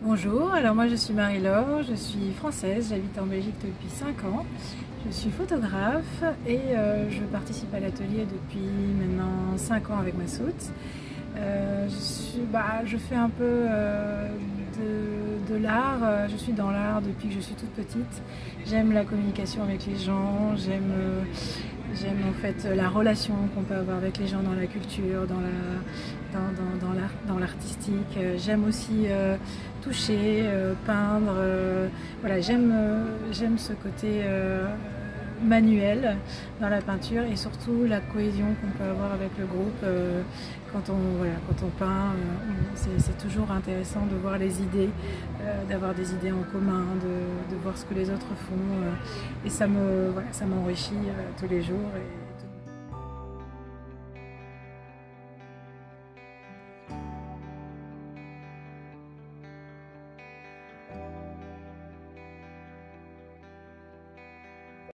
Bonjour, alors moi je suis Marie-Laure, je suis française, j'habite en Belgique depuis 5 ans. Je suis photographe et je participe à l'atelier depuis maintenant 5 ans avec Massoud. Je fais un peu de l'art, je suis dans l'art depuis que je suis toute petite. J'aime la communication avec les gens, j'aime en fait la relation qu'on peut avoir avec les gens dans la culture, dans l'artistique. J'aime aussi toucher, peindre. Voilà, j'aime ce côté manuel dans la peinture et surtout la cohésion qu'on peut avoir avec le groupe quand on peint. C'est toujours intéressant de voir les idées, d'avoir des idées en commun, de voir ce que les autres font et ça m'enrichit tous les jours.